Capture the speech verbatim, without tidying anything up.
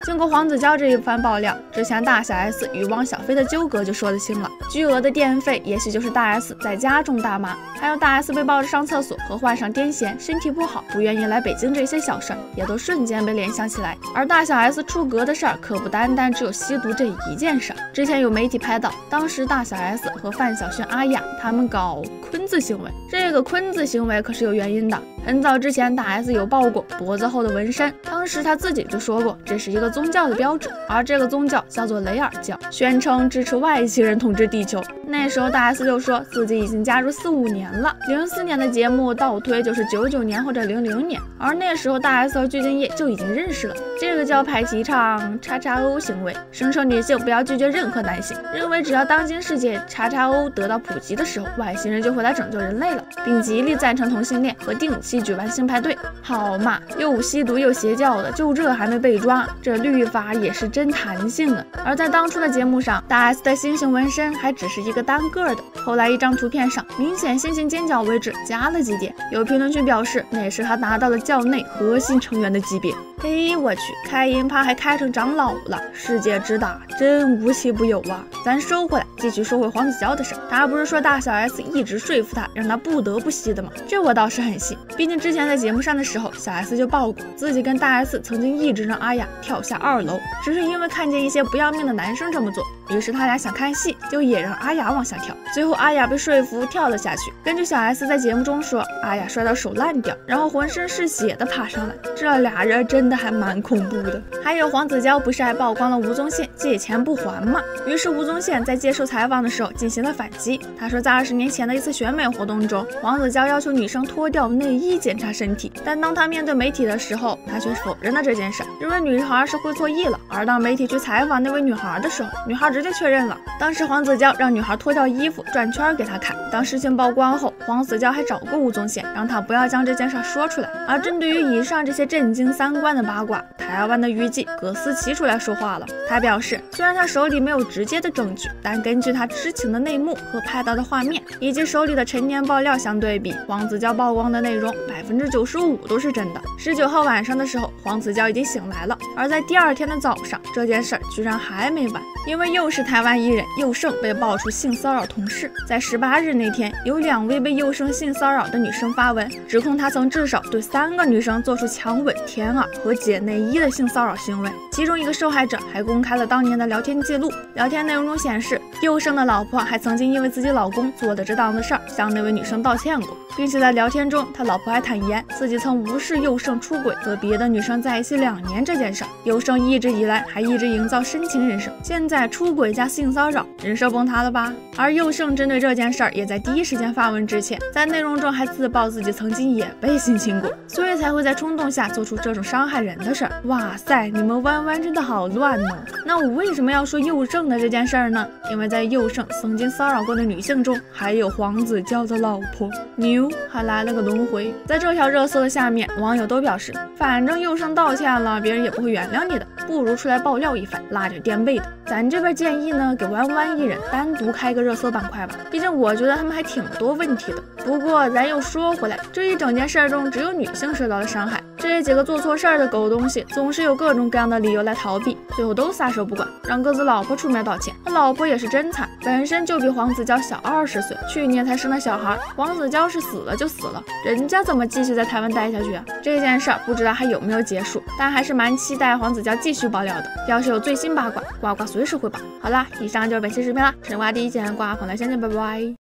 经过黄子佼这一番爆料，之前大小 S 与汪小菲的纠葛就说得清了。巨额的电费也许就是大 S 在家中大妈，还有大 S 被抱着上厕所和患上癫痫、身体不好不愿意来北京这些小事儿，也都瞬间被联想起来。而大小 S 出格的事儿可不单单只有吸毒这一件事儿。之前有媒体拍到，当时大小 S 和范晓萱、阿雅他们搞坤字行为，这个坤字行为可是有原因的。很早之前，大 S 有爆过脖子后的纹身，当时她自己就说过，这是一个宗教的标志，而这个宗教叫做雷尔教，宣称支持外星人统治地球。那时候大 S 就说自己已经加入四五年了，零四年的节目倒推就是九九年或者零零年，而那时候大 S 和具俊晔就已经认识了。这个教派提倡叉叉 O 行为，声称女性不要拒绝任何男性，认为只要当今世界叉叉 O 得到普及的时候，外星人就会来拯救人类了，并极力赞成同性恋和定期举办性派对。好嘛，又吸毒又邪教的，就这还没被抓，这律法也是真弹性啊！而在当初的节目上，大 S 的星星纹身还只是一个单个的，后来一张图片上明显星星尖角位置加了几点，有评论区表示那是他达到了教内核心成员的级别。嘿，我去，开音趴还开成长老了，世界之大真无奇不有啊！咱收回来，继续说回黄子佼的事。他不是说大小 S 一直说服他，让他不得不吸的吗？这我倒是很信，毕竟之前在节目上的时候，小 S 就爆过自己跟大 S 曾经一直让阿雅跳下二楼，只是因为看见一些不要命的男生这么做，于是他俩想看戏，就也让阿雅往下跳，最后阿雅被说服跳了下去。根据小 S 在节目中说，阿雅摔到手烂掉，然后浑身是血的爬上来，这俩人真的还蛮恐怖的。还有黄子佼不是还曝光了吴宗宪借钱不还吗？于是吴宗宪在接受采访的时候进行了反击，他说在二十年前的一次选美活动中，黄子佼要求女生脱掉内衣检查身体，但当他面对媒体的时候，他却否认了这件事，认为女孩是会错意了。而当媒体去采访那位女孩的时候，女孩直接确认了，当时黄子佼让女孩脱掉衣服转圈给他看。当事情曝光后，黄子佼还找过吴宗宪，让他不要将这件事说出来。而针对于以上这些震惊三观的八卦，台湾的娱记葛思琪出来说话了。他表示，虽然他手里没有直接的证据，但根据他知情的内幕和拍到的画面，以及手里的陈年爆料相对比，黄子佼曝光的内容百分之九十五都是真的。十九号晚上的时候，黄子佼已经醒来了，而在第二天的早上，这件事儿居然还没完，因为又是台湾艺人佑胜被爆出性骚扰同事。在十八日那天，有两位被佑胜性骚扰的女生发文，指控他曾至少对三个女生做出强吻、舔耳和解内衣的性骚扰行为。其中一个受害者还公开了当年的聊天记录，聊天内容中显示，佑胜的老婆还曾经因为自己老公做的这档子事儿向那位女生道歉过，并且在聊天中，他老婆还坦言自己曾无视佑胜出轨和别的女生在一起两年这件事儿。佑胜一直以来还一直营造深情人设，现在出轨加性骚扰，人设崩塌了吧？而佑胜针对这件事儿也在第一时间发文致歉，在内容中还自曝自己曾经也被性侵过，所以才会在冲动下做出这种伤害人的事儿。哇塞，你们弯弯真的好乱哦！那我为什么要说佑胜的这件事儿呢？因为在佑胜曾经骚扰过的女性中，还有黄子佼的老婆，牛还来了个轮回。在这条热搜的下面，网友都表示，反正佑胜道歉了，别人也不会原谅你的，不如出来爆料一番，拉点垫背的。咱这边建议呢，给弯弯艺人单独开个热搜板块吧，毕竟我觉得他们还挺多问题的。不过咱又说回来，这一整件事中只有女性受到了伤害，这几个做错事儿的狗东西总是有各种各样的理由来逃避，最后都撒手不管，让各自老婆出面道歉。他老婆也是真惨，本身就比黄子佼小二十岁，去年才生了小孩，黄子佼是死了就死了，人家怎么继续在台湾待下去啊？这件事儿不知道还有没有结束，但还是蛮期待黄子佼继续爆料的。要是有最新八卦，呱呱随时汇报。好啦，以上就是本期视频啦，吃瓜第一见，瓜朋来相见，拜拜。